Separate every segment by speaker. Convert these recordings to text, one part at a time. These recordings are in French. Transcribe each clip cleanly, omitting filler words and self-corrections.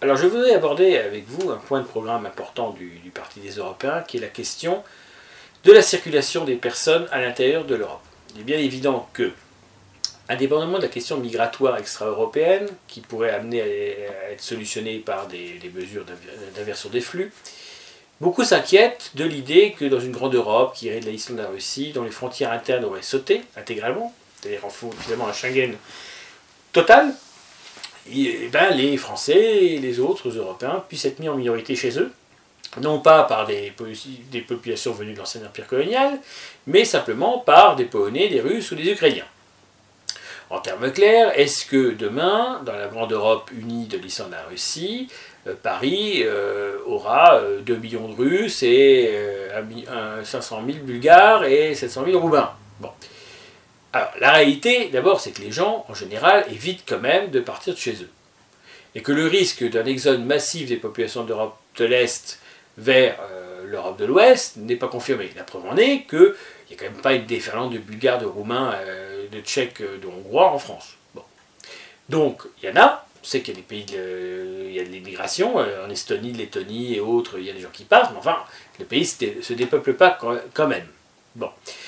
Speaker 1: Alors je voudrais aborder avec vous un point de programme important du Parti des Européens, qui est la question de la circulation des personnes à l'intérieur de l'Europe. Il est bien évident que, indépendamment de la question migratoire extra-européenne, qui pourrait amener à être solutionnée par des mesures d'inversion des flux, beaucoup s'inquiètent de l'idée que dans une grande Europe qui irait de l'Islande à la Russie, dont les frontières internes auraient sauté intégralement, c'est-à-dire finalement un Schengen total, et les Français et les autres Européens puissent être mis en minorité chez eux, non pas par des populations venues de l'ancien empire colonial, mais simplement par des Polonais, des Russes ou des Ukrainiens. En termes clairs, est-ce que demain, dans la grande Europe unie de l'Islande à la Russie, Paris aura 2 millions de Russes et 500 000 Bulgares et 700 000 Roumains? Bon. Alors, la réalité, d'abord, c'est que les gens, en général, évitent quand même de partir de chez eux. Et que le risque d'un exode massif des populations d'Europe de l'Est vers l'Europe de l'Ouest n'est pas confirmé. La preuve en est qu'il n'y a quand même pas une déferlante de Bulgares, de Roumains, de Tchèques, de Hongrois en France. Bon. Donc, il y en a. On sait qu'il y a des pays, il y a de l'immigration, en Estonie, de Lettonie et autres, il y a des gens qui partent, mais enfin, le pays ne se dépeuple pas quand même. Bon.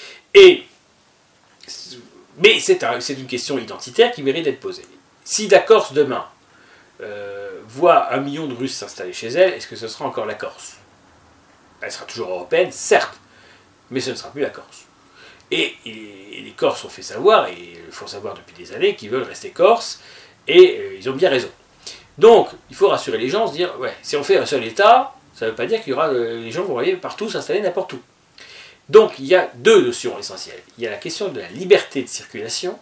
Speaker 1: Mais c'est une question identitaire qui mérite d'être posée. Si la Corse demain voit 1 million de Russes s'installer chez elle, est-ce que ce sera encore la Corse? Elle sera toujours européenne, certes, mais ce ne sera plus la Corse. Et les Corses ont fait savoir, et le font savoir depuis des années, qu'ils veulent rester Corses, et ils ont bien raison. Donc, il faut rassurer les gens, se dire, ouais, si on fait un seul État, ça ne veut pas dire qu'il y aura les gens vont aller partout s'installer n'importe où. Donc, il y a deux notions essentielles. Il y a la question de la liberté de circulation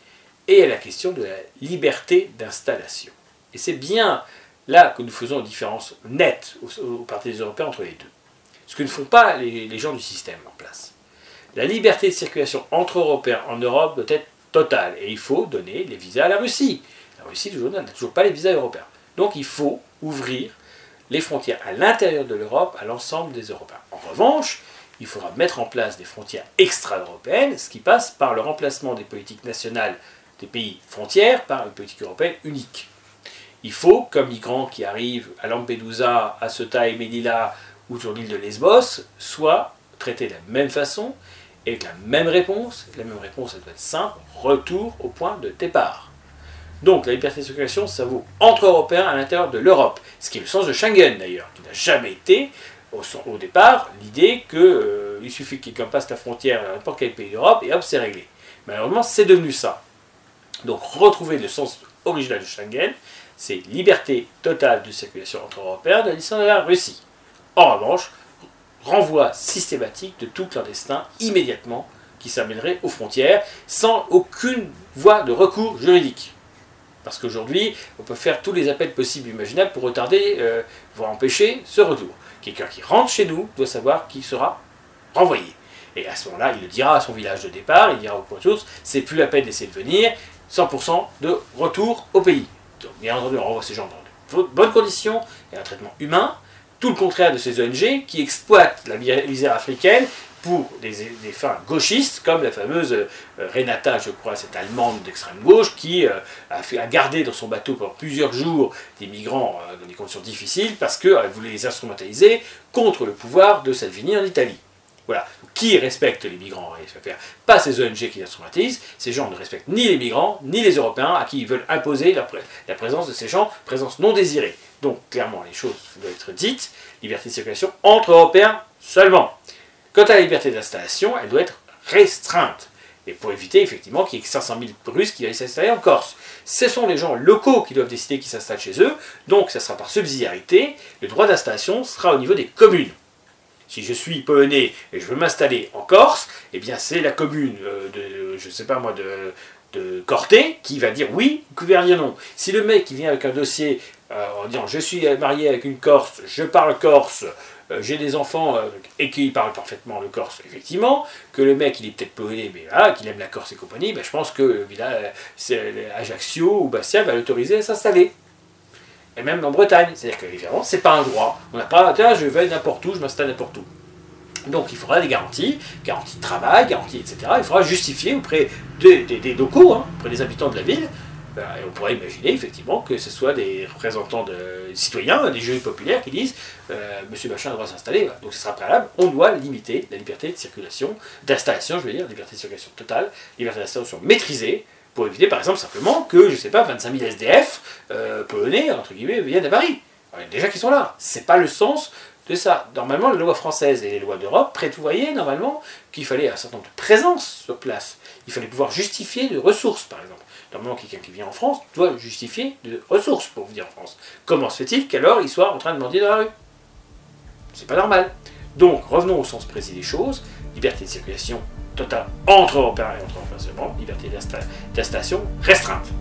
Speaker 1: et la question de la liberté d'installation. Et c'est bien là que nous faisons une différence nette au Parti des Européens entre les deux. Ce que ne font pas les gens du système en place. La liberté de circulation entre Européens en Europe doit être totale. Et il faut donner les visas à la Russie. La Russie n'a toujours pas les visas européens. Donc il faut ouvrir les frontières à l'intérieur de l'Europe à l'ensemble des Européens. En revanche, il faudra mettre en place des frontières extra-européennes, ce qui passe par le remplacement des politiques nationales des pays frontières par une politique européenne unique. Il faut qu'un migrant qui arrive à Lampedusa, à Ceuta et Melilla ou sur l'île de Lesbos soit traité de la même façon et avec la même réponse. La même réponse, elle doit être simple, retour au point de départ. Donc la liberté de circulation, ça vaut entre Européens à l'intérieur de l'Europe, ce qui est le sens de Schengen d'ailleurs, qui n'a jamais été au départ l'idée qu'il suffit que quelqu'un passe la frontière à n'importe quel pays d'Europe et hop, c'est réglé. Malheureusement, c'est devenu ça. Donc retrouver le sens original de Schengen, c'est liberté totale de circulation entre Européens de l'Islande à la Russie. En revanche, renvoi systématique de tout clandestin immédiatement qui s'amènerait aux frontières sans aucune voie de recours juridique. Parce qu'aujourd'hui, on peut faire tous les appels possibles et imaginables pour retarder, voire empêcher ce retour. Quelqu'un qui rentre chez nous doit savoir qu'il sera renvoyé. Et à ce moment-là, il le dira à son village de départ, il dira au point de source, c'est plus la peine d'essayer de venir, 100% de retour au pays. Donc, bien entendu, on renvoie ces gens dans de bonnes conditions et un traitement humain, tout le contraire de ces ONG qui exploitent la misère africaine pour des fins gauchistes, comme la fameuse Renata, je crois, cette Allemande d'extrême gauche, qui a gardé dans son bateau pendant plusieurs jours des migrants dans des conditions difficiles, parce qu'elle voulait les instrumentaliser contre le pouvoir de Salvini en Italie. Voilà. Qui respecte les migrants? Pas ces ONG qui les instrumentalisent. Ces gens ne respectent ni les migrants, ni les Européens, à qui ils veulent imposer la présence de ces gens, présence non désirée. Donc, clairement, les choses doivent être dites. Liberté de circulation entre Européens seulement. Quant à la liberté d'installation, elle doit être restreinte. Et pour éviter effectivement qu'il y ait 500 000 Russes qui aillent s'installer en Corse. Ce sont les gens locaux qui doivent décider qui s'installent chez eux, donc ça sera par subsidiarité. Le droit d'installation sera au niveau des communes. Si je suis polonais et je veux m'installer en Corse, eh bien c'est la commune de Corté qui va dire oui, qui va dire non. Si le mec qui vient avec un dossier en disant je suis marié avec une Corse, je parle corse, j'ai des enfants et qui parlent parfaitement le corse, effectivement, que le mec il est peut-être polonais, mais voilà, qu'il aime la Corse et compagnie, ben, je pense que le village Ajaccio ou Bastia va l'autoriser à s'installer. Et même en Bretagne, c'est-à-dire que évidemment, c'est pas un droit. On n'a pas, tiens, je vais n'importe où, je m'installe n'importe où. Donc il faudra des garanties de travail, garanties, etc. Il faudra justifier auprès des locaux, auprès des habitants de la ville, Et on pourrait imaginer effectivement que ce soit des représentants de citoyens, des jurys populaires qui disent Monsieur Machin doit s'installer, voilà. Donc ce sera préalable, on doit limiter la liberté de circulation, d'installation, je veux dire, liberté de circulation totale, liberté d'installation maîtrisée, pour éviter par exemple simplement que, je sais pas, 25 000 SDF polonais, entre guillemets, viennent à Paris. Alors, déjà qu'ils sont là. C'est pas le sens de ça. Normalement, la loi française et les lois d'Europe prévoyaient normalement qu'il fallait un certain nombre de présences sur place. Il fallait pouvoir justifier de ressources, par exemple. Normalement, quelqu'un qui vient en France doit justifier de ressources pour venir en France. Comment se fait-il qu'alors il soit en train de mendier dans la rue? C'est pas normal. Donc, revenons au sens précis des choses. Liberté de circulation totale entre Européens et entre Européens seulement. Liberté d'installation restreinte.